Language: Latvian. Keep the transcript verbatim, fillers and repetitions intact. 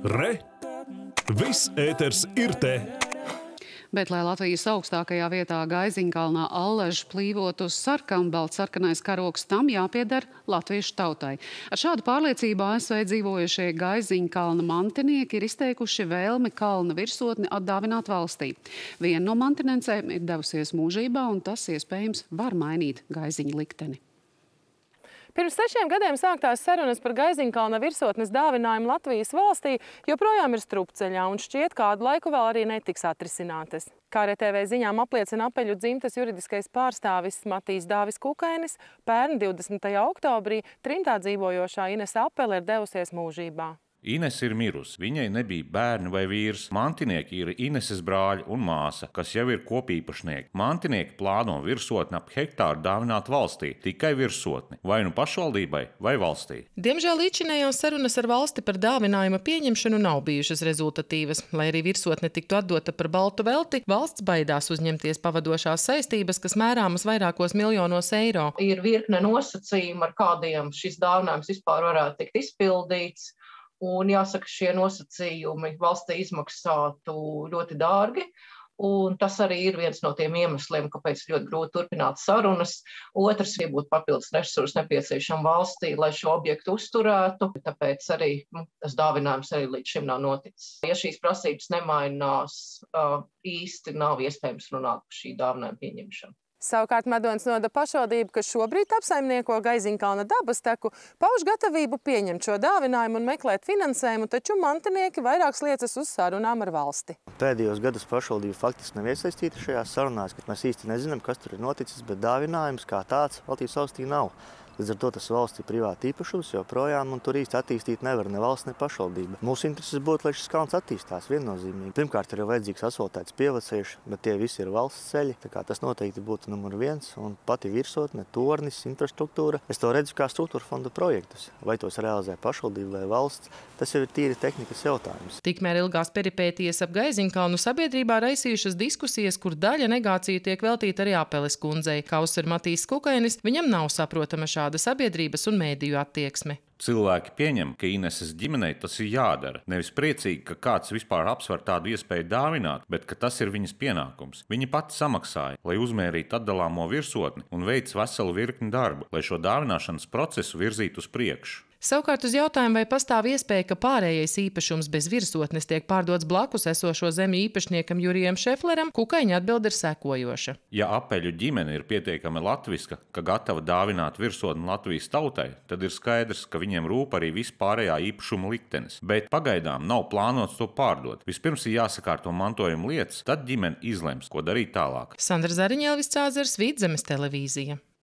Re! Viss ēters ir te! Bet, lai Latvijas augstākajā vietā Gaiziņkalnā allaži plīvot uz sarkanbalts sarkanais karogs, tam jāpieder latviešu tautai. Ar šādu pārliecību A S V dzīvojušie Gaiziņkalna mantinieki ir izteikuši vēlmi kalna virsotni atdāvināt valstī. Viena no mantinencēm ir devusies mūžībā, un tas iespējams var mainīt Gaiziņa likteni. Pirms sešiem gadiem sāktās sarunas par Gaiziņkalna virsotnes dāvinājumu Latvijas valstī joprojām ir strupceļā un šķiet kādu laiku vēl arī netiks atrisinātas. Kā R T V ziņām apliecina Apeļu dzimtes juridiskais pārstāvis Matīs Dāvis Kukainis, pērn divdesmitajā oktobrī trimdā dzīvojošā Inese Apele ir devusies mūžībā. Inese ir mirusi. Viņai nebija bērni vai vīrs. Mantinieki ir Ineses brāļi un māsa, kas jau ir kopīpašnieki. Mantinieki plāno virsotni ap hektāru dāvināt valstī, tikai virsotni, vai nu pašvaldībai, vai valstī. Diemžēl līdzinējās sarunas ar valsti par dāvinājuma pieņemšanu nav bijušas rezultatīvas. Lai arī virsotne tiktu atdota par baltu velti, valsts baidās uzņemties pavadošās saistības, kas mērāmas vairākos miljonos eiro. Ir virkne nosacījumu, ar kādiem šis dāvinājums vispār varētu tikt izpildīts. Un jāsaka, šie nosacījumi valstī izmaksātu ļoti dārgi. Un tas arī ir viens no tiem iemesliem, kāpēc ļoti grūti turpināt sarunas. Otrs, ja būtu papildus resursi nepieciešami valstī, lai šo objektu uzturētu, tāpēc arī nu, tas dāvinājums arī līdz šim nav noticis. Ja šīs prasības nemainās, īsti nav iespējams runāt par šī dāvinājuma pieņemšanu. Savukārt Medonas novada pašvaldība, kas šobrīd apsaimnieko Gaiziņkalna dabasteku, pauž gatavību pieņemt šo dāvinājumu un meklēt finansējumu, taču mantinieki vairākas liecas uz sarunām ar valsti. Pēdējos gadus pašvaldība faktiski nav iesaistīta šajās sarunās, ka mēs īsti nezinām, kas tur ir noticis, bet dāvinājums kā tāds Latvijas valstī nav. Līdz ar to tas valsts ir privāti īpašums joprojām, un tur īsti attīstīt nevar ne valsts, ne pašvaldība. Mūsu intereses būtu, lai šis kalns attīstās viennozīmīgi. Pirmkārt, ir vajadzīgs asfaltēts pievacējš, bet tie visi ir valsts ceļi, tā kā tas noteikti būtu numur viens, un pati virsotne, tornis, infrastruktūra. Es to redzu kā struktūra fonda projektus. Vai tos realizē pašvaldība vai valsts, tas jau ir tīri tehnikas jautājums. Tikmēr ilgās peripētijas ap Gaiziņkalnu sabiedrībā raisījušas diskusijas, kur daļa negāciju tiek veltīta arī Apeles kundzei. Kā uzsver Matīs Kukainis, viņam nav saprotama šāda sabiedrības un mēdīju attieksme. Cilvēki pieņem, ka Ineses ģimenei tas ir jādara. Nevis priecīgi, ka kāds vispār apsver tādu iespēju dāvināt, bet ka tas ir viņas pienākums. Viņa pati samaksāja, lai uzmērītu atdalāmo virsotni un veic veselu virkni darbu, lai šo dāvināšanas procesu virzītu uz priekšu. Savukārt uz jautājumu, vai pastāv iespēja, ka pārējais īpašums bez virsotnes tiek pārdots blakus esošo zemju īpašniekam Jurijam Šefleram, Kukaiņa atbilde ir sekojoša. Ja Apeļu ģimene ir pietiekami latviska, ka gatava dāvināt virsotni Latvijas tautai, tad ir skaidrs, ka viņiem rūp arī vispārējā īpašuma liktenis. Bet pagaidām nav plānots to pārdot. Vispirms ir jāsakārto mantojuma lietas, tad ģimene izlems, ko darīt tālāk. Sandra Zariņa, Elvis Cāzers, Vidzemes televīzija.